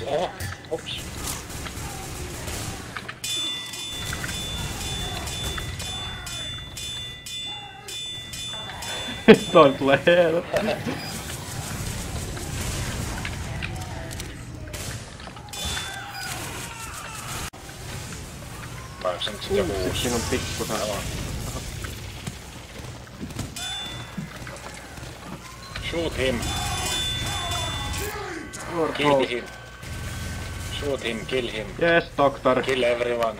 Oh, ups. Toi tulee heero. Vai se nyt sit joku uusi? Siinä on pikkusen. Shoot him. Kill him. Shoot him, kill him. Yes, doctor. Kill everyone.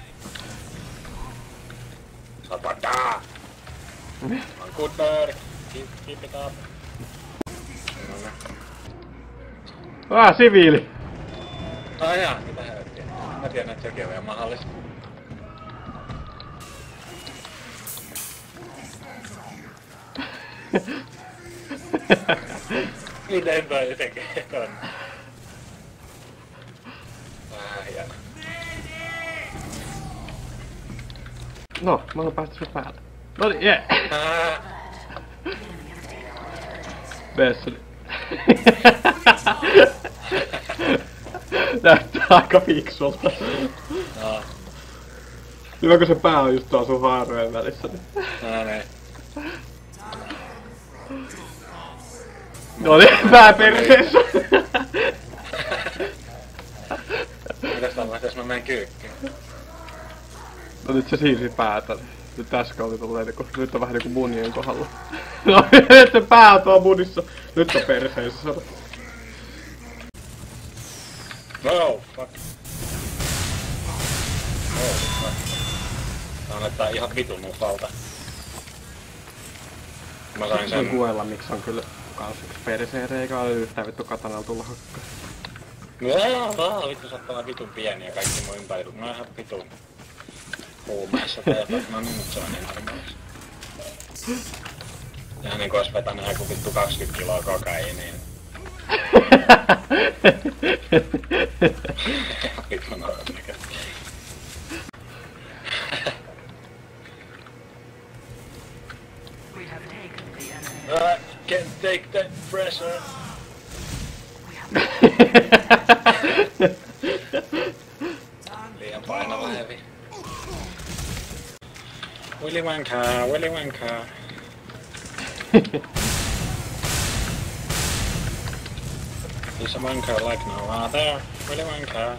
Sapata! On good bird. Keep it up. Siviili! Ai jaa, mitä helvettiä. Mä tiedän, että sekin on vielä mahdollista. Miten toi tekee ton? Hieno. No, mä oon päästä sun päälle. Noniin, jee! Vesseli. Näyttää aika fiksulta. No. Hyvä kun se pää on just tuolla sun haarojen välissä. No niin. Noniin, pää perseessä! Mitäs tällaista, jos mä menen kyykkiin? No nyt se siirsi päätä. Nyt tässä oli tulleen niinku, nyt on vähän niinku munien kohdalla. No nyt se pää on tuolla munissa. Nyt on perseessä sano. No, fuck. Oh, fuck. Tää annettaa ihan vitun mun falta. Mä sain sen... Kuella miksi on kyllä kans yks perseen eikä ole yhtään vittu katanalla tulla hakkaa. No, vittu saattaa olla vitun pieni ja kaikki mun ympäri. Mä oon ihan vitun huumeessa teetä. No niin, nyt se on niin normaalista. Ihan niinku ois vetänyt joku vittu 20 kiloa kokaiiniin. Vitun normikä. I can't take that pressure. Liian painava hevi. Willy Wonka, Willy Wonka. He's a Wonka like no other. Willy Wonka.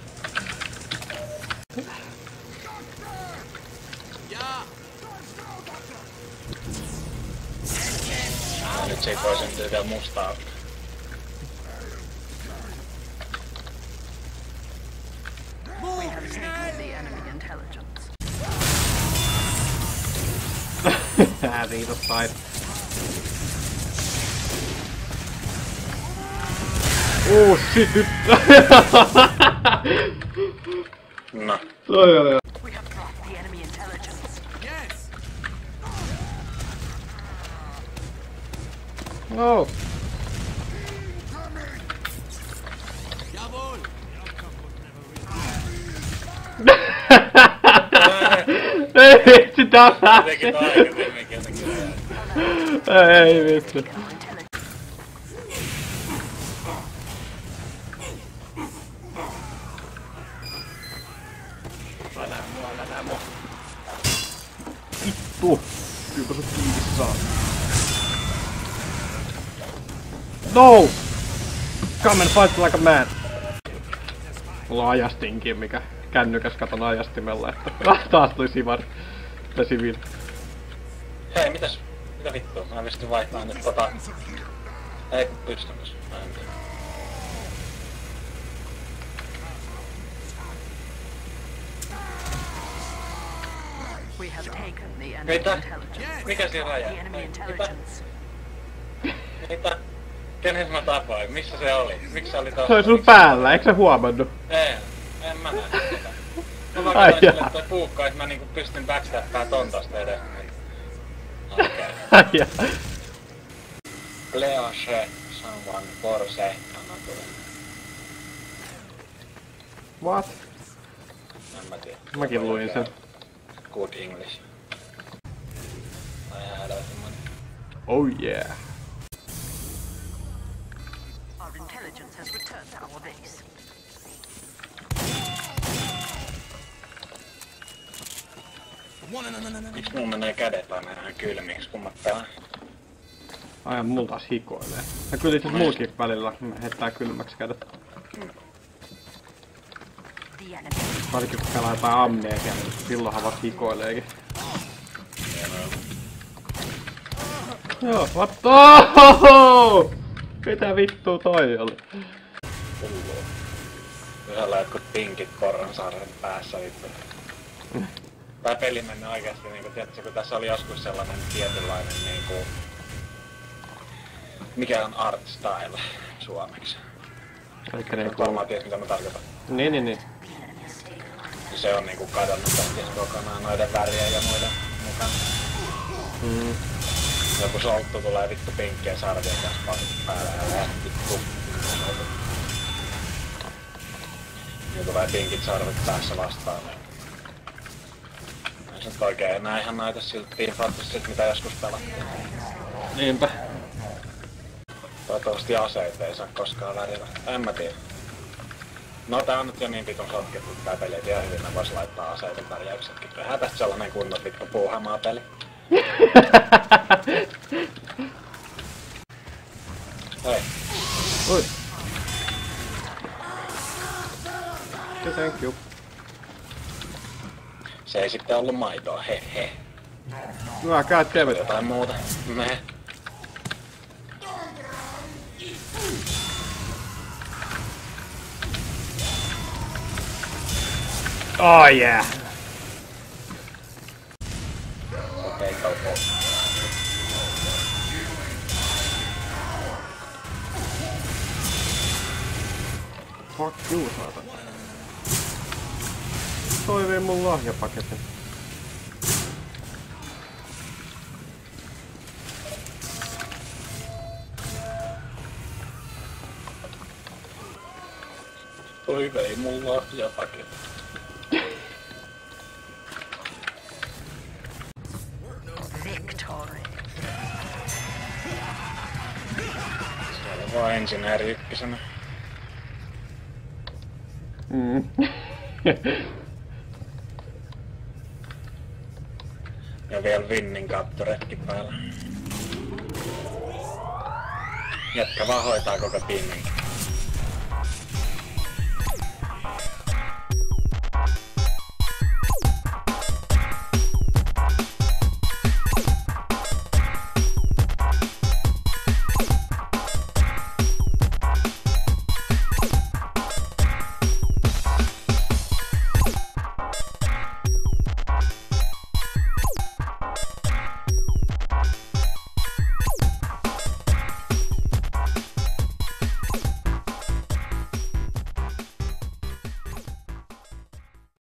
Nyt siitä voi syntyä vielä mustaa. We have taken the enemy intelligence. Either side. Oh shit, nyt! No. We have tracked the enemy intelligence. Yes! No! Jawohl! Ei vitsi, tää Jotenkin aikaisemminkin jotenkin. ei vitsi. Älä mua. Vittu! Kyllä se kiinni saa. No! Come and fight like a man! Mulla on ajastinkin, mikä kännykäs katon ajastimella, että taas tuli sivari. Tai siviili. Hei, mitäs? Mitä vittua? Mä pystyn vaihtamaan nyt Ei kun pystymäs. Mä en tiedä. We have taken the enemy Mitä? intelligence. Mikä siinä raja? The enemy Mitä? intelligence. Mitä? Kenen mä tapoin? Missä se oli? Miksi se oli tossa? Se oli sun päällä, eikö sä huomannut? En mä näe sitä. Mä vaan Ai katsoin sille, jaa. että toi puukka, että mä niinku pystyn backstappaan ton tosta edespäin. Okei. Ai jaa. Leoshe, someone, forse, anna tulee. What? En mä tiedä. Mäkin luin sen. Good English. Ai häädä semmonen. Oh yeah. Our intelligence has returned to our base. Miksi mulla menee kädet aina ihan kylmiksi, kun mä pelaan? Ai, mulla taas hikoilee. Ja kyllä itse mulkin välillä heittää kylmäksi kädet. The enemy. Varsinkin kun pelaa jotain amneesia, niin silloinhan vasta hikoileekin. Joo, what? Oh! Mitä vittua toi oli? Hullua. Yhdellä jotkut pinkit Porransaaren päässä vittu. Tää peli meni oikeesti niinku, tiedätkö, kun tässä oli joskus sellainen tietynlainen niinku... Mikä on art style suomeksi? Elikkä niinku... Varmaan ties mitä mä tarkoitan. Niin. Se on niinku kadonnut ties kokonaan noiden värien ja muiden mukaan. Joku solttu tulee vittu pinkkien sarvien kanssa pasit päälle ja vittu. Ja tulee pinkit sarvet päässä vastaan. Ei se nyt oikein enää ihan näytä siltä Team Fantasyt mitä joskus pelattiin. Niinpä. Toivottavasti aseita ei saa koskaan värillä. En mä tiedä. No tää on nyt jo niin vitun sotkettu tää peli, et ihan hyvin mä vois laittaa aseiden värjäyksetkin. Tehdään tästä sellainen kunnon vittu puuhamaa peli. Hei. Oi. Thank you. Se ei sitten ollut maitoa, he. Hyvä, god damn it. Jotain muuta. Me. Oh yeah. Okei, go. Fuck you, saatan. Toi vei mun lahjapaketin. Toi vei mun lahjapaketin. Victory. Siellä on vaan insinööri ykkösenä. Ja vielä Vinnin kattoretki päällä. Jätkä vaan hoitaa koko tiimin.